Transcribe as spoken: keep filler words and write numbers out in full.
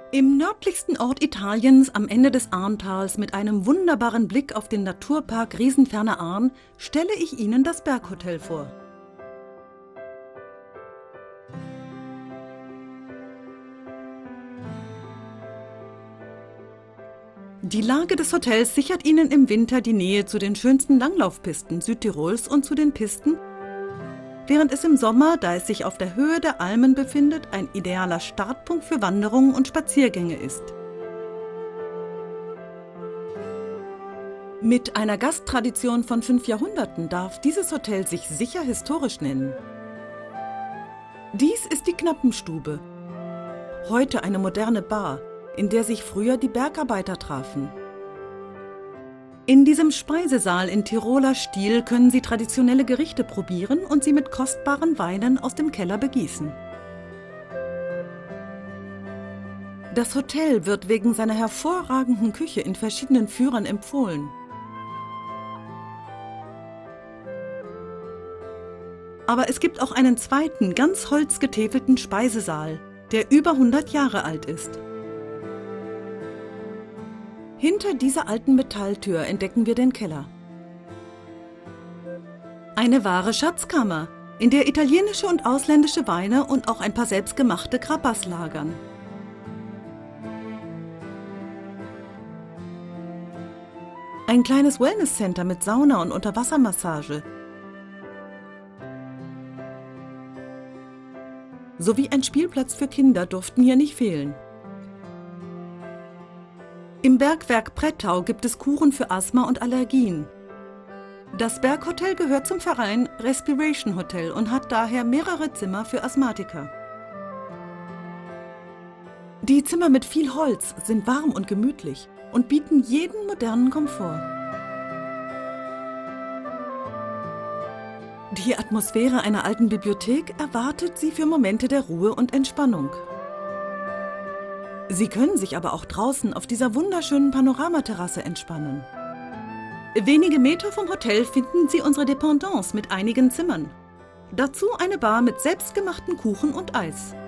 Im nördlichsten Ort Italiens am Ende des Arntals mit einem wunderbaren Blick auf den Naturpark Riesenferner Arn stelle ich Ihnen das Berghotel vor. Die Lage des Hotels sichert Ihnen im Winter die Nähe zu den schönsten Langlaufpisten Südtirols und zu den Pisten, während es im Sommer, da es sich auf der Höhe der Almen befindet, ein idealer Startpunkt für Wanderungen und Spaziergänge ist. Mit einer Gasttradition von fünf Jahrhunderten darf dieses Hotel sich sicher historisch nennen. Dies ist die Knappenstube, heute eine moderne Bar, in der sich früher die Bergarbeiter trafen. In diesem Speisesaal in Tiroler Stil können Sie traditionelle Gerichte probieren und sie mit kostbaren Weinen aus dem Keller begießen. Das Hotel wird wegen seiner hervorragenden Küche in verschiedenen Führern empfohlen. Aber es gibt auch einen zweiten, ganz holzgetäfelten Speisesaal, der über hundert Jahre alt ist. Hinter dieser alten Metalltür entdecken wir den Keller. Eine wahre Schatzkammer, in der italienische und ausländische Weine und auch ein paar selbstgemachte Grappas lagern. Ein kleines Wellness-Center mit Sauna und Unterwassermassage. Sowie ein Spielplatz für Kinder durften hier nicht fehlen. Im Bergwerk Prettau gibt es Kuren für Asthma und Allergien. Das Berghotel gehört zum Verein Respiration Hotel und hat daher mehrere Zimmer für Asthmatiker. Die Zimmer mit viel Holz sind warm und gemütlich und bieten jeden modernen Komfort. Die Atmosphäre einer alten Bibliothek erwartet Sie für Momente der Ruhe und Entspannung. Sie können sich aber auch draußen auf dieser wunderschönen Panoramaterrasse entspannen. Wenige Meter vom Hotel finden Sie unsere Dependance mit einigen Zimmern. Dazu eine Bar mit selbstgemachten Kuchen und Eis.